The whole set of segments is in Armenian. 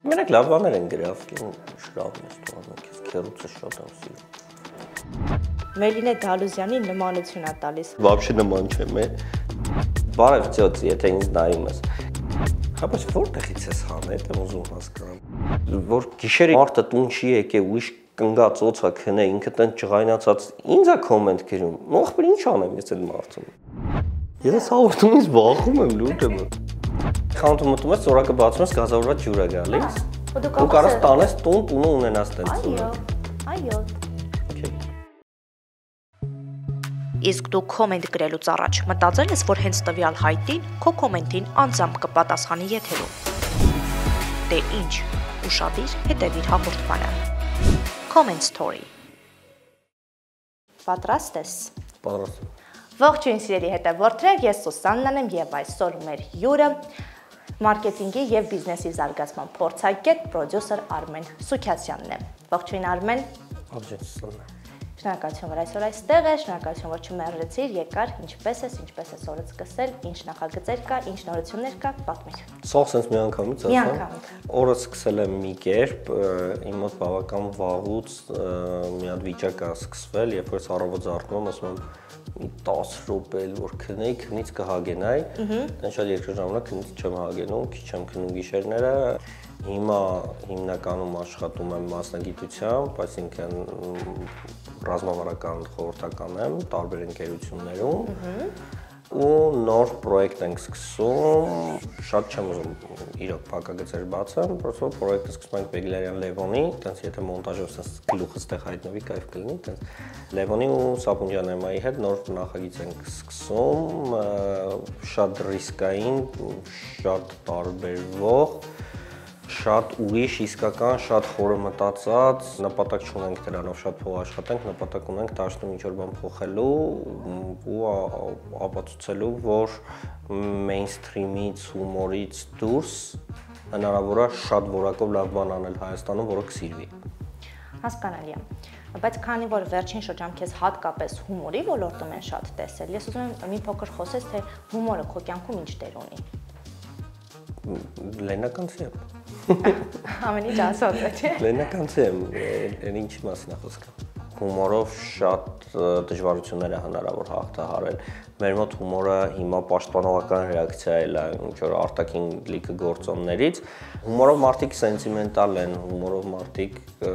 Մենակ լավ բաներ են գրավ, շրավն ես տողանում, քեզ քերուցը շատ եմ սիրում։ Մելինե Դալուզյանի նմանություն է տալիս։ Вообще նման չեմ, բարև ծյոց, եթե ինձ նայում ես։ Հա, բայց որտեղից ես հանել, եմ ուզում հասկանամ։ Որ գիշերը մարդը տուն չի եկե ուրիշ կնգած օծա քնե, ինքը տեն ճղայնացած, ինձ է կոմենտ գրում, ողբեր ինչ անեմ ես այդ մարդուն։ Ես հաղորդումից վախում եմ, լուրջ եմ։ Խանութը մտում ես, ծորակը բացում ես, գազավորված ջուր է գալիս։ Ու կարաս տանես տուն, տունը ունենաս տենց։ Այո։ Իսկ դու կոմենտ գրելուց առաջ մտածել ես, որ հենց տվյալ հայտին քո կոմենտին անձամբ կպատասխանի եթերում։ Դե ինչ, ուշադիր հետևիր հաղորդմանը։ Comment story։ Պատրաստ ես։ Պատրաստ։ Ողջույն սիրելի հետևորդներ, ես Սուսաննան եմ եւ այսօր մեր հյուրը մարքեթինգի եւ բիզնեսի զարգացման փորձագետ, պրոդյուսեր Արմեն Սուքյասյանն է։ Ողջույն Արմեն։ Ողջույն Սուսաննա։ Շնորհակալություն, որ այսօր այստեղ ես, շնորհակալություն, որ չմեռեցիր, եկար, ինչպես ես օրը սկսել, ինչ նախագծեր կա, ինչ նորություններ կա, պատմիր։ Սող sense մի անգամից ասեմ։ Օրը սկսել եմ մի կերպ, իմ մոտ բավական վաղուց մի հատ վիճակ է սկսվել, երբ որ առավոտ զարթնում ասում եմ մի 10 րոպե որ քնեի, քնից կհագենայի, դեն շատ երկար ժամանակ քնից չեմ հագենում, քիչ եմ քնում գիշերները։ Հիմա հիմնականում աշխատում եմ մասնագիտությամբ, այսինքն ռազմավարական խորհրդական եմ տարբեր ընկերություններում ու նոր պրոյեկտ ենք սկսում, շատ չեմ ուզում իրոք փակագծեր բացեմ, պրոստը պրոյեկտը սկսում ենք Բեգլարյան Լևոնի, տենց եթե մոնտաժով սենց գլուխը ստեղ հայտնվի, կայֆ կլինի, տենց Լևոնի ու Սապունջան Էմայի հետ նոր նախագիծ ենք սկսում, շատ ռիսկային, շատ տարբերվող, շատ ուրիշ, իսկական, շատ խորը մտածած, նպատակ չունենք դրանով շատ փող աշխատենք, նպատակ ունենք դաշտում ինչ-որ բան փոխելու ու ապացուցելու, որ մեյնսթրիմից, հումորից դուրս հնարավոր է շատ որակով լավ բան անել Հայաստանում, որը կսիրվի։ Հասկանալի է, բայց քանի որ վերջին շրջան քեզ հատկապես հումորի ոլորտում են շատ տեսել, ես ուզում եմ մի փոքր խոսես, թե հումորը քո կյանքում ինչ դեր ունի։ Լեննականցի եմ։ Ամեն ինչ ասած է, չէ՞։ Լեննականցի եմ, ինչի մասին է խոսքը։ Հումորով շատ դժվարություններ է հնարավոր հաղթահարել։ Մեր մոտ հումորը հիմա պաշտպանողական ռեակցիա է, ինչ որ արտաքին լիքը գործոններից։ Հումորով մարդիկ սենտիմենտալ են, հումորով մարդիկ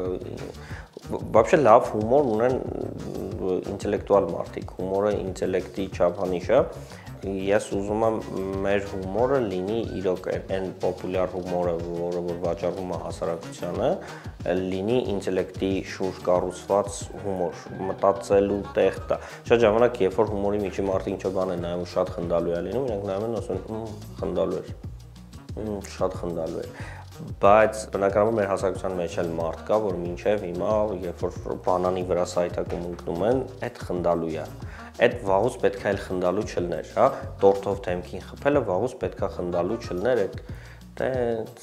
Вообще լավ հումոր ունեն ինտելեկտուալ մարդիկ, հումորը ինտելեկտի չափանիշ է։ Ես ուզում եմ մեր հումորը լինի իրոք այն պոպուլյար հումորը, որը որ վաճառվում է հասարակությանը, լինի ինտելեկտի շուրջ կառուցված հումոր, մտածելու տեղ տա։ Շատ ժամանակ, երբ որ հումորի միջի մարդիկ ինչ-որ բան են նայում ու շատ խնդալու է լինում, իրանք նայում են ասում են խնդալու էր, շատ խնդալու էր։ Բայց բնականաբար մեր հասարակության մեջ էլ մարդ կա, որ մինչև հիմա, երբ որ բանանի վրա սայթակում ընկնում են, այդ խնդալու է։ Այդ վաղուց պետք է էլ խնդալու չլներ, հա, տորթով թեմքին խփելը վաղուց պետք է խնդալու չլներ, այդ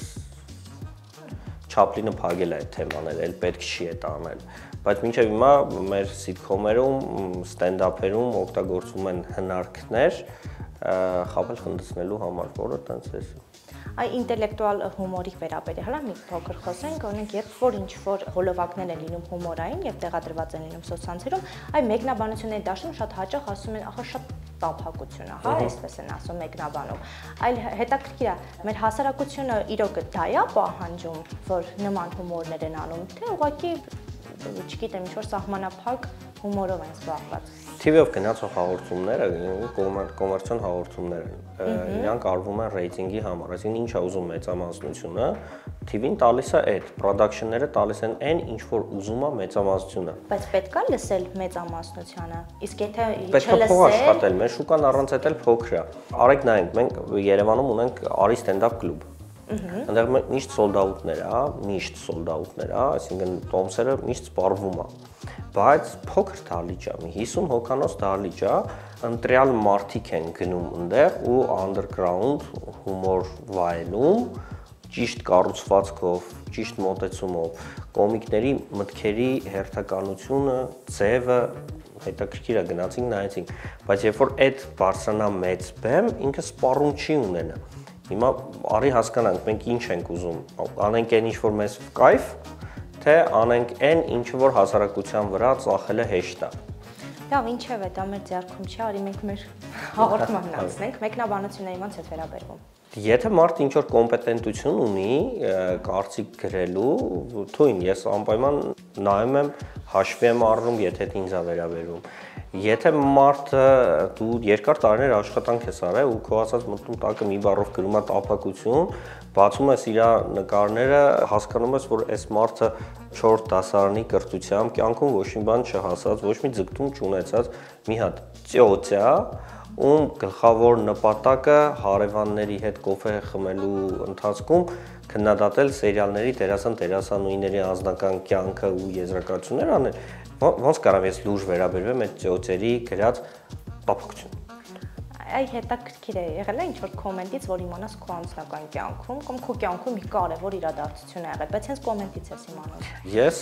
Չապլինը փակել է այդ թեմաները, էլ պետք չի այդ անել։ Բայց մինչև հիմա մեր սիթքոմերում, ստենդափերում օգտագործում են հնարքներ խաբել խնդացնելու համար, որը տենց է։ Այ ինտելեկտուալ հումորի վերաբերյալ հələ մի փոքր խոսենք, օրինակ երբ որ ինչ-որ հոլովակներ են լինում հումորային եւ տեղադրված են լինում սոցցանցերում, այ մեկնաբանությունների դաշտում շատ հաճախ ասում են, ախր շատ տափակություն է, հա, այսպես են ասում մեկնաբանում։ Այլ հետաքրքիր է, մեր հասարակությունը իրոք դա է պահանջում, որ նման հումորներ են անում, թե ուղղակի, չգիտեմ, ինչ-որ սահմանափակ հումորով են զբաղված։ TV-ով գնացող հաղորդումները կոմերցիոն հաղորդումներ են, իրանք արվում են ռեյտինգի համար, այսինքն ինչ է ուզում մեծամասնությունը, TV-ն տալիս է այդ, production-ները տալիս են այն, ինչ որ ուզում է մեծամասնությունը։ Բայց պետք է լսել մեծամասնությանը, իսկ եթե պետք է փող աշխատել, մեր շուկան առանց այդ էլ փոքր է։ Արեք նայենք, մենք Երևանում ունենք Արի ստենդափ կլուբ։ Այնտեղ միշտ սոլդաուտներ է, միշտ սոլդաուտներ է, այսինքն տոմսերը միշտ սպառվում է։ Բայց փոքր դահլիճ է, մի 50 հոգանոց դահլիճ է, ընտրյալ մարդիկ են գնում այնտեղ ու underground հումոր վայելում, ճիշտ կառուցվածքով, ճիշտ մոտեցումով, կոմիկների մտքերի հերթականությունը, ձևը հետաքրքիր է, գնացինք նայեցինք, բայց երբ որ այդ բարձրանա մեծ բեմ, ինքը սպառում չի ունենա։ Հիմա արի հասկանանք, մենք ինչ ենք ուզում, անենք այն ինչ որ մեզ կայֆ, թե անենք այն ինչ որ հասարակության վրա ծախելը հեշտ է։ Լավ, ինչև է, դա մեր ձեռքում չի, արի մենք մեր հաղորդմանն անցնենք, մեկնաբանությունների ոնց է վերաբերվում։ Եթե մարդ ինչ որ կոմպետենտություն ունի, կարծիք գրելու, թույն ես անպայման նայում եմ, հաշվի եմ առնում, եթե ինձ է վերաբերվում։ Եթե մարդը դու երկար տարիներ աշխատանք ես արել ու քո ասած մտնում տակը մի բառով գրում է տապակություն, բացում ես իր նկարները, հասկանում ես, որ այս մարդը 4 դասարանի կրթությամբ կյանքում ոչ մի բան չհասած, ոչ մի ձգտում չունեցած մի հատ ծյոծ է, ում գլխավոր նպատակը հարևանների հետ կոֆե խմելու ընթացքում քննադատել սերիալների դերասան-դերասանուհիների անձնական կյանքը ու եզրակացություններ անել, ոնց կարամ ես լուրջ վերաբերվեմ այդ ծյոցերի գրած տապակություն։ Այ հետաքրքիր է եղել է ինչ որ կոմենտից, որ իմանաս քո անձնական կյանքում կամ քո կյանքում մի կարևոր իրադարձություն ա եղել, բայց հենց կոմենտից ես իմանում։ Ես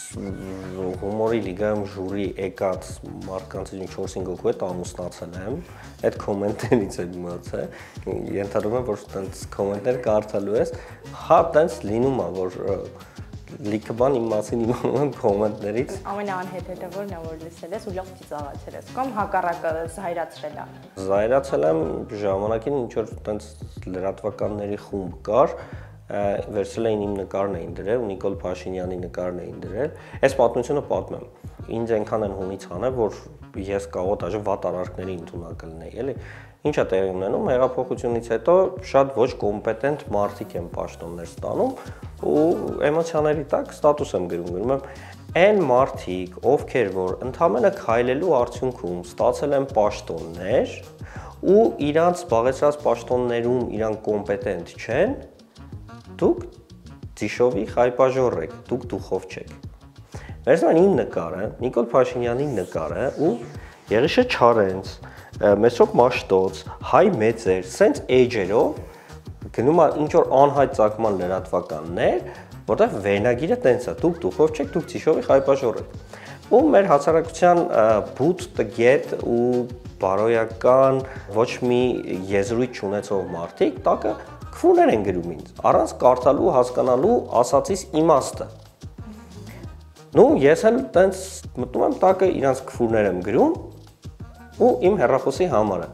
հումորի լիգայում ժյուրի եկած մարդկանցից 4-5 հոգու հետ ամուսնացել եմ, այդ կոմենտներից եմ իմացել, ենթադրում եմ, որ այդպես կոմենտներ կարդալու ես, հա այդպես լինում է, որ լիքը բան իմ մասին իմանում եմ կոմենտներից։ Ամենաանհետեթևորն է, որ լսել ես ու լավ ծիծաղացել ես, կամ հակառակը զայրացրել է։ Զայրացել եմ ժամանակին ինչ որ այդպես լրատվականների խումբ կար, վերցրել էին իմ նկարն էին դրել ու Նիկոլ Փաշինյանի նկարն էին դրել։ Այս պատմությունը պատմեմ։ Ինձ այնքան են հունից հանել, որ ես կարող դաժե վատ արարքների ընդունակ լինեի, էլի։ Ինչ է տեղի ունենում, հեղափոխությունից հետո շատ ոչ կոմպետենտ մարդիկ են պաշտոններ ստանում ու էմոցիաների տակ ստատուս եմ գրում եմ այն մարդիկ, ովքեր որ ընդամենը քայլելու արդյունքում ստացել են պաշտոններ ու իրանց զբաղեցրած պաշտոններում իրանք կոմպետենտ չեն, դուք ծիշովի խայպաժոր եք, դուք դուխով չեք։ Վերցնում իմ նկարը, Նիկոլ Փաշինյանի նկարը ու Եղիշե Չարենց, Մեսրոպ Մաշտոց, Հայ Մեծեր, սենց էջերով գնում է ինչ որ անհայտ ծագման լրատվականներ, որտեղ վերնագիրը տենց է, դուք դուխով չեք, դուք ծիշովի խայպաժոր եք։ Ու մեր հասարակության բութ, տգետ ու բարոյական ոչ մի եզրույթ չունեցող մարդիկ տակը քֆուրներ են գրում ինձ, առանց կարդալու, հասկանալու ասածիս իմաստը։ Նու ես էլ տենց մտնում եմ տակը իրանց քֆուրներ եմ գրում ու իմ հեռախոսի համարը։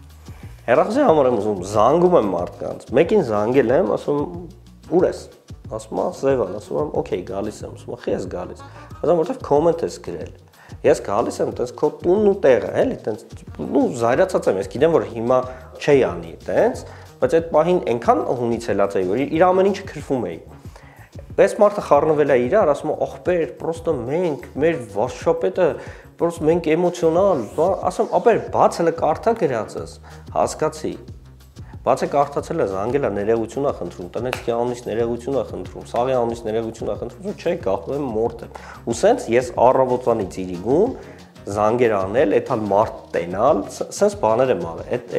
Հեռախոսի համար եմ ուզում, զանգում եմ մարդկանց, մեկին զանգել եմ, ասում ուր ես, ասում եմ Սևան, ասում եմ օքեյ գալիս եմ, ասում եմ խի ես գալիս, ասում որտեվ կոմենտ ես գրել, ես գալիս եմ, տենց քո տունն ու տեղը, էլի, տենց ու զայրացած եմ, ես գիտեմ որ հիմա չի անի, տենց, բայց այդ պահին այնքան հունից ելած էի, որ իր ամեն ինչը քրվում էի։ Այս մարդը խառնվել է իրար, ասում է ախպեր, պրոստը մենք, մեր վարշապետը, պրոստը մենք էմոցիոնալ, ասում ապեր բաց հələ կարդա գրածս, հասկացի։ Բաց է կարդացել է, զանգել է, ներողություն է խնդրում, տնեցքի անունից ներողություն է խնդրում, սաղի անունից ներողություն է խնդրում, չէ, գաղթում եմ մորթ եմ։ Ու սենց ես առավոտվանից իրիգուն զանգեր անել, այդալ մարդ տենալ, սենց բաներ եմ արել։ Այդ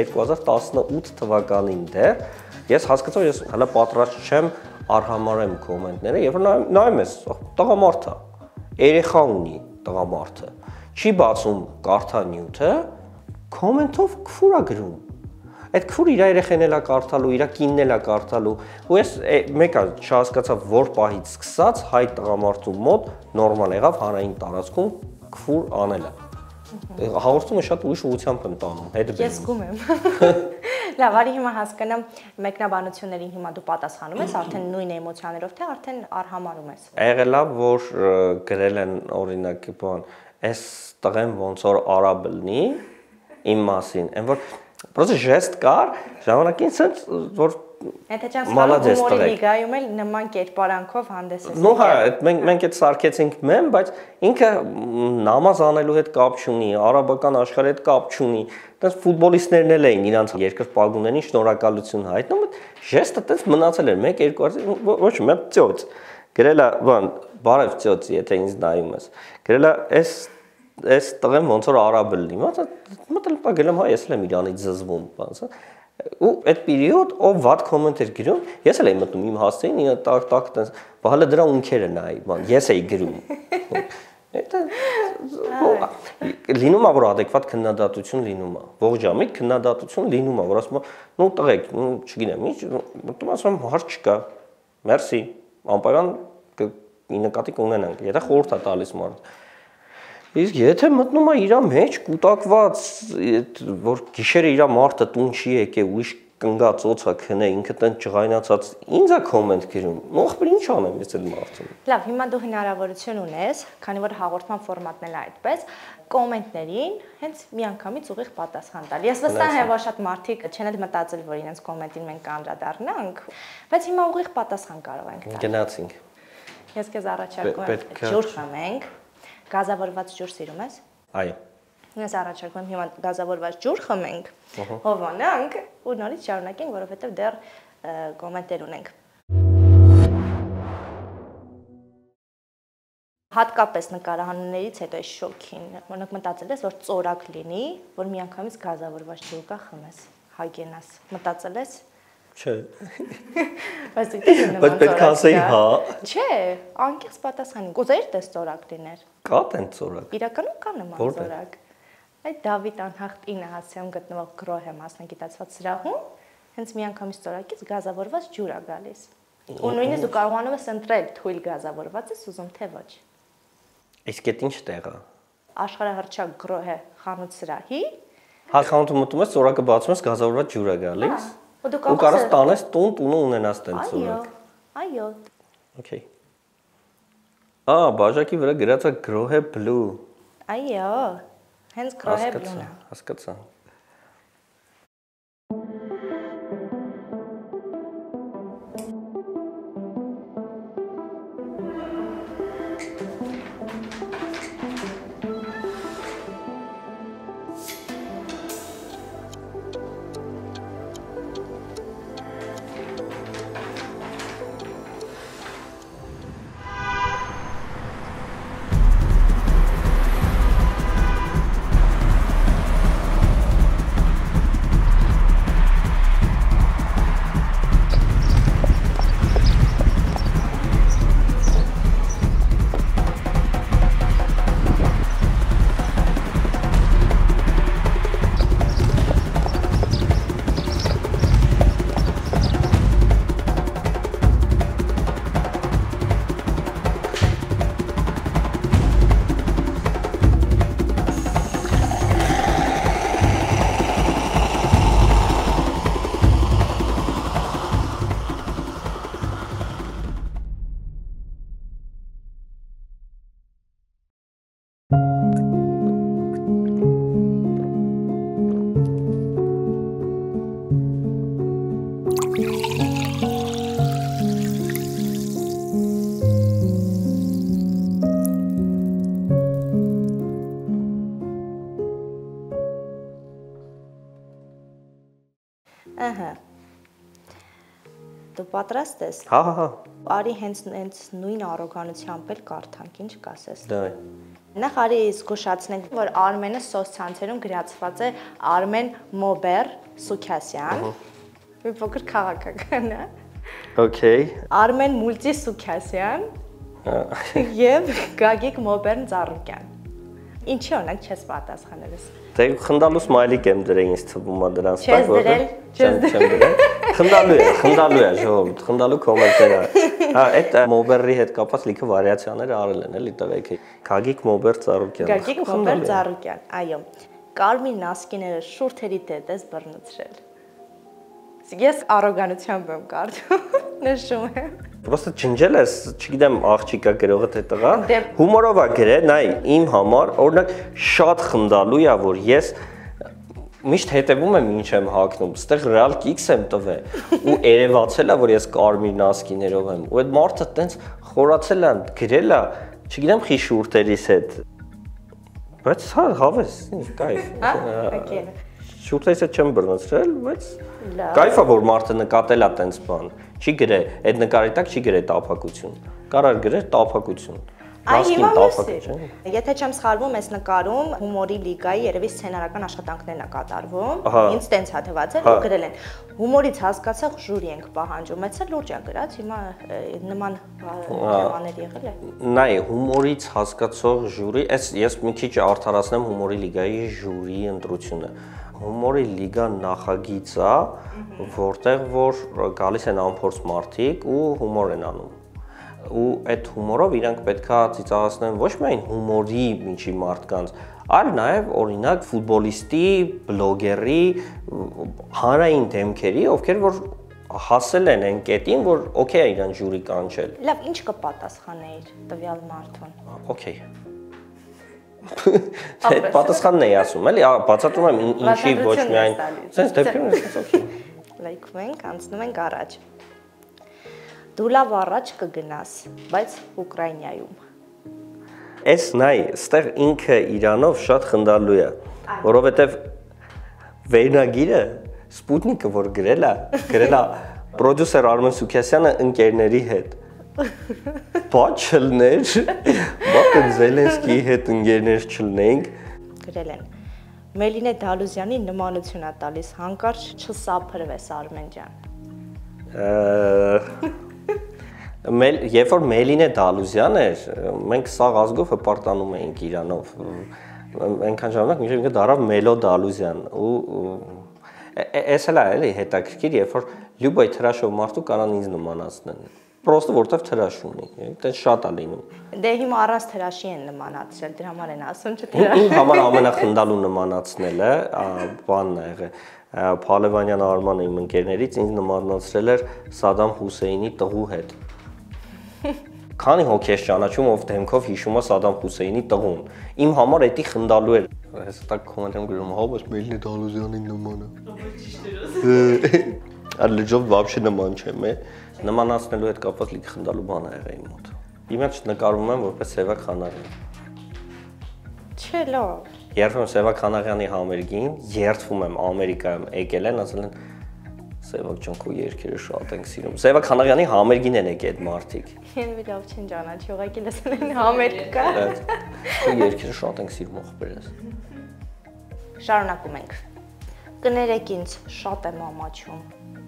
2018 թվականին դեռ ես հասկացա, որ ես հələ պատրաստ չեմ արհամարեմ կոմենտները, երբ նայում ես, տղամարդ է, երեխա ունի տղամարդը, չի բացում կարդա նյութը, կոմենտով քֆուր է գրում։ Այդ քֆուրը իր երեխեն էլ է կարդալու, իր կինն էլ է կարդալու, ու ես մեկը չհասկացա որ պահից սկսած հայ տղամարդու մոտ նորմալ եղավ հանրային տարածքում քֆուր անելը։ Հաղորդումը շատ ուրիշ ուղղությամբ եմ տանում, հետ բերում։ Ես զգում եմ։ Լավ, արի հիմա հասկանամ մեկնաբանություններին հիմա դու պատասխանում ես, արդեն նույն էմոցիաներով, թե արդեն արհամարում ես։ Եղել է, որ գրել են օրինակ, բան, այս տղեն ոնց որ արաբ լինի իմ մասին, այն որ պրոստը ժեստ կար, ժամանակին ցած որ մալադես հումորի լիգայում էլ նման կերպարանքով հանդես ես։ Նո հա, մենք այդ սարքեցինք մեմ, բայց ինքը նամազ անելու հետ կապ չունի, արաբական աշխարհի հետ կապ չունի։ Այդպես ֆուտբոլիստներն էլ էին իրանց երկրպագուներին շնորհակալություն հայտնում, ժեստը այդպես մնացել էր 1-2 ոչ մի ծոց։ Գրել է, բան, բարև ծոց, եթե ինձ նայում ես։ Գրել է այս տղեն ոնց որ արաբ լինի, մտել պա գրեմ, հա, ես էլ եմ իրանից զզվում, բանց։ Ու այդ պերիոդ ով վատ կոմենտ էր գրում, ես էլ էի մտնում իմ հասցեին, տակ տակ տենց, բա հələ դրա ունքերը նայի, բան, ես էի գրում։ Դա լինում է որ adekvat քննադատություն լինում է։ Ողջ ժամի քննադատություն լինում է, որ ասում է, նո տղեկ, չգիտեմ, ինչ, մտնում ասում հարց չկա։ Մերսի, անպայման նկատի կունենանք, եթե խորհուրդ է տալիս մարդ։ Իսկ եթե մտնում է իր մեջ կուտակված, որ գիշերը իր մարդը տուն չի եկել, ուրիշ կնգածոցա քնե, ինքը տեն ճղայնացած, ինձ է կոմենտ գրում։ Ողբեր ինչ անեմ ես այդ մարդուն։ Լավ, հիմա դու հնարավորություն ունես, քանի որ հաղորդման ֆորմատն էլ է այդպես, կոմենտներին հենց միանգամից ուղիղ պատասխան տալ։ Ես վստահ եմ, որ շատ մարդիկ չեն էլ մտածել, որ իրենց կոմենտին մենք անդրադառնանք, բայց հիմա ուղիղ պատասխան կարող ենք տալ։ Գնացինք։ Ես քեզ առաջարկում եմ ջուր խմենք։ Գազավորված ջուր սիրում ես։ Այո։ Ես առաջարկում եմ հիմա գազավորված ջուր խմենք, հովանանք ու նորից շարունակենք, որովհետև դեռ կոմենտեր ունենք։ Հատկապես նկարահանումներից հետո այս շոքին, օրինակ մտածել ես, որ ծորակ լինի, որ միանգամից գազավորված ջուր կա խմես, հագենաս, մտածել ես։ Չէ։ Բայց դու Բայց պետք է ասեի հա։ Չէ, անկեղծ պատասխանի, կուզեիր տես ծորակ լիներ։ Կա տեն ծորակ։ Իրականում կա նման ծորակ։ Այդ Դավիթ անհախտ 9 հասցեում գտնվող գրոհ է մասնագիտացված սրահում, հենց միանգամից ծորակից գազավորված ջուր է գալիս։ Ու նույնիսկ դու կարողանում ես ընտրել թույլ գազավորված ես ուզում թե ոչ։ Իսկ այդ ինչ տեղ է։ Աշխարհահռչակ գրոհ է խանութ սրահի։ Հա խանութը մտնում ես, ծորակը բացում ես, գազավորված ջուր է գալիս։ Ու կարաս տանես տունը ունենաս տեն ծորակ։ Այո։ Okay։ Բաժակի վրա գրած է գրոհ blue։ Այո։ Հենց գրոհ blue-ն է։ Հասկացա։ Դու պատրաստ ես։ Հա։ Արի հենց նույն առոգանությամբ էլ կարդանք, ինչ կասես։ Դա։ Նախ արի զգուշացնենք, որ Արմենը սոցցանցերում գրածված է Արմեն Մոբեր Սուքասյան։ Մի փոքր քաղաքական է։ Okay։ Արմեն Մուլտի Սուքասյան եւ Գագիկ Մոբերն Ծառուկյան։ Ինչի օրինակ չես պատասխանել։ Դե խնդալու սմայլիկ եմ դրել ինձ թվում է դրանց տակ, որը չեմ դրել։ Խնդալու է, ժողովուրդ, խնդալու կոմենտները։ Հա, այդ Մոբերի հետ կապված լիքը վարիացիաներ արել են, էլի տղեկ։ Գագիկ Մոբեր Ծառուկյան։ Գագիկ Մոբեր Ծառուկյան, այո։ Կարմիր նասկիները շուրթերի դեդ ես բռնցրել։ Ես առոգանությամբ եմ կարդում, նշում եմ։ Պրոստը ջնջել ես, չգիտեմ, աղջիկա գրողը թե տղա, հումորով է գրել, նայ, իմ համար, օրինակ շատ խնդալու է, որ ես միշտ հետևում եմ ինչ եմ հագնում, ստեղ ռեալ կիքս եմ տվել ու երևացել է, որ ես կարմիր նասկիներով եմ, ու այդ մարդը տենց խորացել է, գրել է, չգիտեմ խի շուրթերիս հետ, բայց հա, հավես, կայֆ։ Շուրթերիս հետ չեմ բռնցրել, բայց կայֆ է, որ մարդը նկատել է տենց բան, չի գրել, այդ նկարի տակ չի գրել տափակություն, կարար գրել տափակություն։ Այն հիմա մյուսի։ Եթե չեմ սխալվում, այս նկարում հումորի լիգայի երևի սցենարական աշխատանքներն է կատարվում։ Ինձ տենց է թվացել ու գրել են. հումորից հասկացող ժյուրի ենք պահանջում։ Մեծ լուրջ է գրած, հիմա նման թեմաներ եղել է։ Նայ, հումորից հասկացող ժյուրի, ես մի քիչ արդարացնեմ հումորի լիգայի ժյուրիի ընտրությունը։ Հումորի լիգա նախագիծ է, որտեղ որ գալիս են անփորձ մարդիկ ու հումոր են անում։ Ու այդ հումորով իրանք պետքա ծիծաղացնեն ոչ միայն հումորի միջի մարդկանց, այլ նաև օրինակ ֆուտբոլիստի, բլոգերի, հանրային դեմքերի, ովքեր որ հասել են այն կետին, որ օքեյ է իրան ժյուրի կանչել։ Լավ, ինչ կպատասխանեիր տվյալ մարդուն։ Օքեյ։ Այդ պատասխանն էի ասում, էլի, բացատրում եմ ինչի ոչ միայն, sense դեպքում ես օքեյ։ Լայքում ենք, անցնում ենք առաջ։ Դու լավ առաջ կգնաս, բայց Ուկրաինայում։ Այս նայ, ստեղ ինքը իրանով շատ խնդալու է, որովհետև վերնագիրը Սպուտնիկը որ գրել է պրոդյուսեր Արմեն Սուքյասյանը ընկերների հետ։ Բա չլներ, բա Զելենսկիի հետ ընկերներ չլնենք։ Գրել են. Մելինե Դալուզյանի նմանություն է տալիս, հանկարծ չսափրվես Արմեն ջան։ Երբ որ Մելինե Դալուզյան էր, մենք սաղ ազգով հպարտանում էինք իրանով։ Այնքան ժամանակ մինչև ինքը դարավ Մելո Դալուզյան ու Էս էլ է էլի հետաքրքիր, երբ որ լյուբայ թրաշով մարդու կարան ինձ նմանացնեն։ Պրոստը որտեվ թրաշ ունի, այդպես շատ է լինում։ Դե հիմա առանց թրաշի են նմանացրել, դրա համար են ասում չթրաշ։ Իմ համար ամենախնդալու նմանացնելը բանն է եղել։ Փալևանյան Արմանը իմ ընկերներից ինձ նմանացրել էր Սադամ Հուսեյնի տղու հետ։ Քանի հոգի ես ճանաչում, ով դեմքով հիշում է Սադամ Հուսեյնի տղուն։ Իմ համար էդի խնդալու էր։ Ես տակ կոմենտում գրում, հա, բայց Մելինե Դալուզյանին նման է։ Ալեջով вообще նման չեմ, նմանացնելու հետ կապված լիք խնդալու բան է եղել իմ մոտ։ Իմ հետ նկարում եմ որպես Սևակ Խանաղյան։ Չէ, լավ։ Երբ եմ Սևակ Խանաղյանի համերգին, երթվում եմ Ամերիկայում, եկել են, ասել են Սևակ ջան, քո երգերը շատ ենք սիրում։ Սևակ Խանաղյանի համերգին են եկել այդ մարդիկ։ Ես լավ չեն ճանաչի, ուղղակի լսել են համերգ կա։ Քո երգերը շատ ենք սիրում ողբերս։ Շարունակում ենք։ Կներեք ինձ, շատ եմ ամաչում։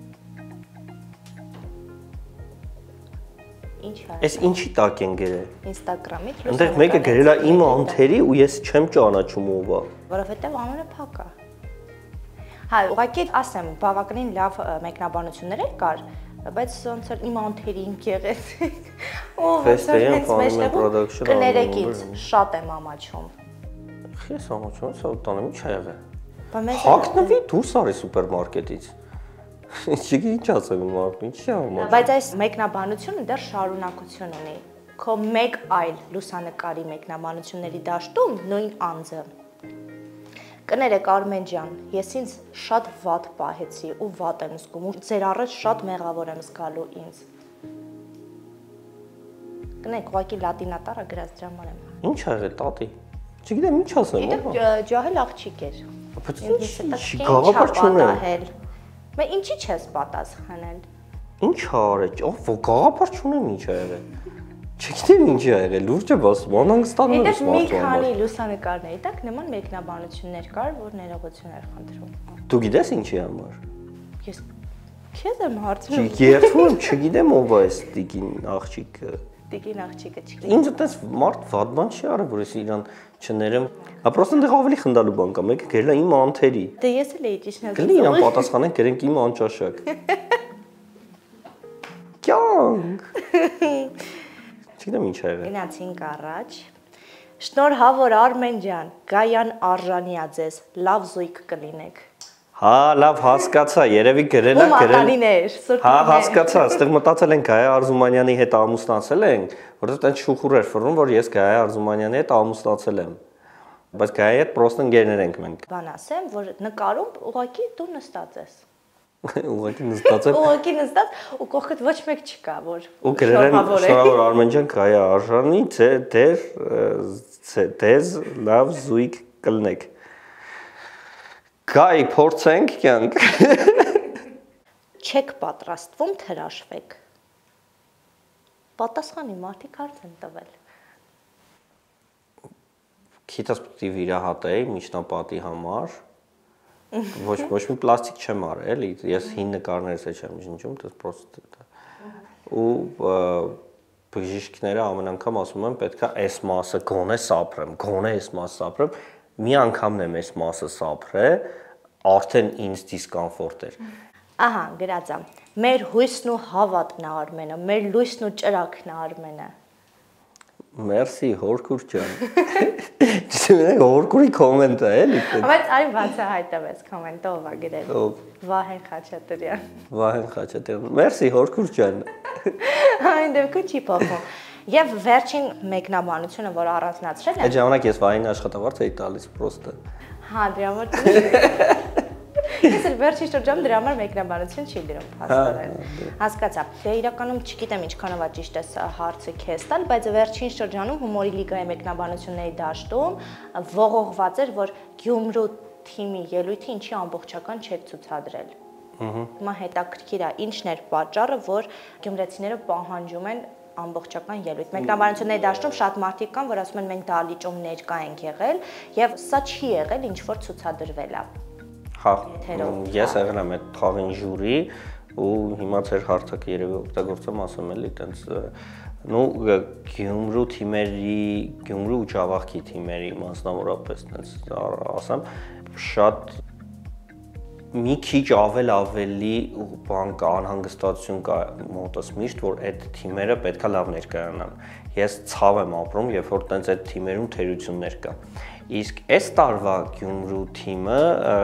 Ինչ է։ Էս ինչի տակ են գրել։ Ինստագրամից։ Այնտեղ մեկը գրել է իմ անթերի ու ես չեմ ճանաչում ով է։ Որովհետև անունը փակ է։ Հա, ուղղակի ասեմ, բավականին լավ մեկնաբանություններ էլ կար, բայց ոնց որ իմ անթերին գեղեցիկ։ Օ, կներեք ինձ, շատ եմ ամաչում։ Ես ամաչում, սա տանեմ ինչ ա եղել։ Հագնվի դուրս արի սուպերմարկետից։ Չգիտի ինչ ասեմ իմ մարդուն, ինչի է ամաչում։ Բայց այս մեկնաբանությունը դեռ շարունակություն ունի։ Քո մեկ այլ լուսանկարի մեկնաբանությունների դաշտում նույն անձը։ Կներեք Արմեն ջան, ես ինձ շատ վատ պահեցի ու վատ եմ զգում ու ձեր առաջ շատ մեղավոր եմ զգալու ինձ։ Կներեք, ուղղակի լատինատարը գրած դրա համար եմ։ Ինչ ա եղել տատի։ Չգիտեմ ինչ ասեմ։ Ջահել աղջիկ էր։ Բայց ինչ գաղափար չունեմ։ Բայց ինչի չես պատասխանել։ Ինչ ա արել։ Ով գաղափար չունեմ ինչ ա եղել։ Չգիտեմ ինչ ա եղել, լուրջ եմ ասում, անհանգստանում եմ մի քանի լուսանկարների տակ նման մեկնաբանություններ կար, որ ներողություն էր խնդրում։ Դու գիտես ինչի համար։ Ես քեզ եմ հարցնում։ Երթվում չգիտեմ ով է այս տիկին աղջիկը։ Տիկին աղջիկը չգիտեմ։ Ինձ այդպես մարդ վատ բան չի արել, որ ես իրան չներեմ։ Ապրոստը այնտեղ ավելի խնդալու բան կա, մեկը գրել է իմ անթերի։ Դե ես էլ էի ճիշտ ասում։ Գլի իրան պատասխանենք, գրենք իմ անճաշակ։ Կյանք։ Չգիտեմ ինչ ա եղել։ Գնացինք առաջ։ Շնորհավոր Արմեն ջան, Գայան արժանի ա ձեզ, լավ զույգ կլինեք։ Հա, լավ հասկացա, երևի գրել է գրել։ Հա, հասկացա, այստեղ մտածել ենք Գայա Արզումանյանի հետ ամուսնացել ենք, որովհետև այն շուխուր էր ֆռնում, որ ես Գայա Արզումանյանի հետ ամուսնացել եմ։ Բայց Գայայի հետ պրոստը ընկերներ ենք մենք։ Բան ասեմ, որ նկարում ուղղակի դու նստած ես։ Ուղղակի նստած եմ։ Ուղղակի նստած ու կողքդ ոչ մեկ չկա, որ ու գրել են շնորհավոր Արմեն ջան, Գայա արժանի, դեզ լավ զույգ կլնեք։ Գայ, փորձենք կյանք։ Չեք պատրաստվում թրաշվեք։ Պատասխանի մարդիկ հարց են տվել։ քիթս պետք է վիրահատեի միջնապատի համար։ Ոչ մի պլաստիկ չեմ արել, էլի, ես հին նկարներս չեմ շնչում, դա պրոստը։ Ու բժիշկները ամեն անգամ ասում են պետքա այս մասը գոնե սափրեմ, գոնե այս մասը սափրեմ, մի անգամն եմ այս մասը սափրել, արդեն ինձ դիսկոմֆորտ էր։ Ահա, գրածա։ Մեր հույսն ու հավատքն է Արմենը, մեր լույսն ու ճրագն է Արմենը։ Մերսի, Հորկուր ջան։ Չսեմեն Հորկուրի կոմենտը էլի։ Բայց այ բացահայտվեց կոմենտով ա գրել։ Վահեն Խաչատրյան։ Վահեն Խաչատրյան։ Մերսի, Հորկուր ջան։ Այն դեպքում չի փոխվում։ Եվ վերջին մեկնաբանությունը, որ առանձնացրել է։ Այդ ժամանակ ես Վահենի աշխատավարձ էի տալիս պրոստը։ Հա, դրա համար ես էլ վերջին շրջանում դրա համար մեկնաբանություն չի գրում, փաստորեն։ Հասկացա։ Դե իրականում չգիտեմ ինչքանով է ճիշտ է հարցը քեզ տալ, բայց վերջին շրջանում հումորի լիգայի մեկնաբանությունների դաշտում ողողված էր, որ Գյումրու թիմի ելույթը ինչի ամբողջական չեք ցուցադրել։ Հիմա հետաքրքիր է, ինչն էր պատճառը, որ գյումրեցիները պահանջում են ամբողջական ելույթ։ Մեկնաբանությունների դաշտում շատ մարդիկ կան, որ ասում են մենք դահլիճում ներկա ենք եղել, եւ սա չի եղել, ինչ որ ցուցադրվել է։ Հա, ես եղել եմ այդ խաղին ժյուրի ու հիմա ձեր հարթակը երևի օգտագործեմ ասեմ էլի տենց նու Գյումրու թիմերի, Գյումրու ու Ջավախքի թիմերի մասնավորապես տենց ասեմ շատ մի քիչ ավելի բան կա անհանգստություն կա մոտս միշտ որ այդ թիմերը պետքա լավ ներկայանան։ Ես ցավ եմ ապրում, երբ որ տենց այդ թիմերում թերություններ կա։ Իսկ այս տարվա Գյումրու թիմը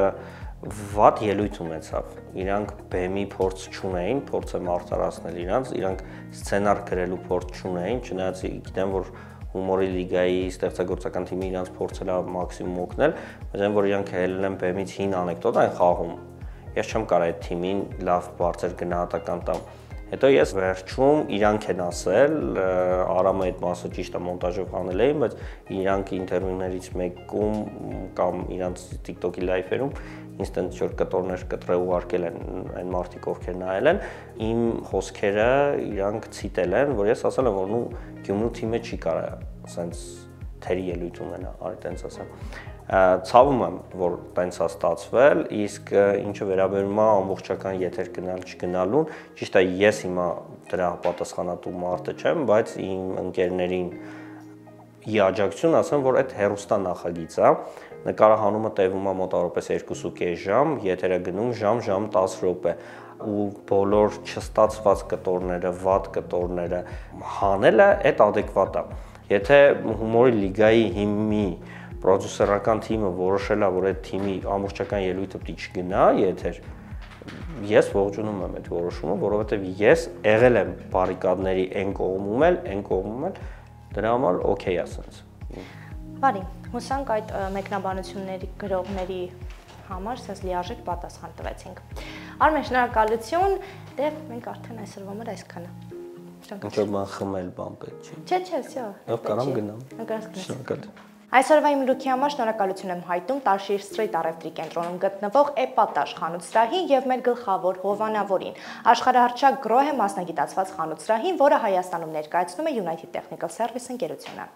վատ ելույթ ունեցավ։ Իրանք բեմի փորձ չունեին, փորձ եմ արտարացնել իրանք սցենար գրելու փորձ չունեին, չնայած գիտեմ որ հումորի լիգայի ստեղծագործական թիմը իրանք փորձել է մաքսիմում օգնել, բայց այն որ իրանք ելել են բեմից հին անեկդոտ այն խաղում։ Ես չեմ կարող այդ թիմին լավ բարձր գնահատական տամ։ Հետո ես վերջում իրանք են ասել, Արամը այդ մասը ճիշտ է մոնտաժով հանել էին, բայց իրանք ինտերվյուներից մեկում կամ իրանք TikTok-ի լայվերում ինձ տենց որ կտորներ կտրե ուղարկել են այն մարդիկ ովքեր նայել են, իմ խոսքերը իրանք ցիտել են, որ ես ասել եմ որ նու Գյումրու թիմը չի կարող ասենց թերի ելույթ ունենա, արի տենց ասեմ։ Ցավում եմ, որ տենց է ստացվել, իսկ ինչը վերաբերում է ամբողջական եթեր գնալ չգնալուն, ճիշտ է ես հիմա դրա պատասխանատու մարդը չեմ, բայց իմ ընկերներին ի աջակցություն ասեմ, որ այդ հեռուստա նախագիծ է, նկարահանումը տևում է մոտավորապես 2.5 ժամ, եթերը գնում ժամ 10 րոպե ու բոլոր չստացված կտորները, վատ կտորները հանելը այդ adekvat է։ Եթե հումորի լիգայի հիմի պրոդյուսերական թիմը որոշել է, որ այդ թիմի ամբողջական ելույթը պետք է չգնա եթեր, ես ողջունում եմ այդ որոշումը, որովհետև ես եղել եմ բարիկադների այն կողմում էլ, դրա համար օքեյ է ասենց։ Բարի, հուսանք այդ մեկնաբանությունների գրողների համար սենց լիարժեք պատասխան տվեցինք։ Արմեն, շնորհակալություն, դե մենք արդեն այսօրվա համար այսքանը։ Ինչ-որ բան խմել բան պետք չի։ Չէ, всё։ Լավ, կարամ գնամ։ Շնորհակալ։ Այսօրվա իմ լուքի համար շնորհակալություն եմ հայտնում Տարշիր Street առևտրի կենտրոնում գտնվող Էպատաժ խանութսրահին եւ մեր գլխավոր հովանավորին, աշխարհահռչակ Grohe մասնագիտացված խանութսրահին, որը Հայաստանում ներկայացնում է United Technical Service ընկերությունը։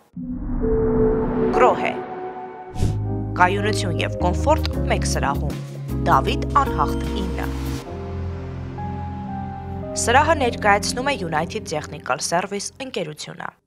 Grohe կայունություն եւ կոմֆորտ մեկ սրահում։ Դավիթ Անհախտ 9 Սրահը ներկայացնում է United Technical Service ընկերությունը։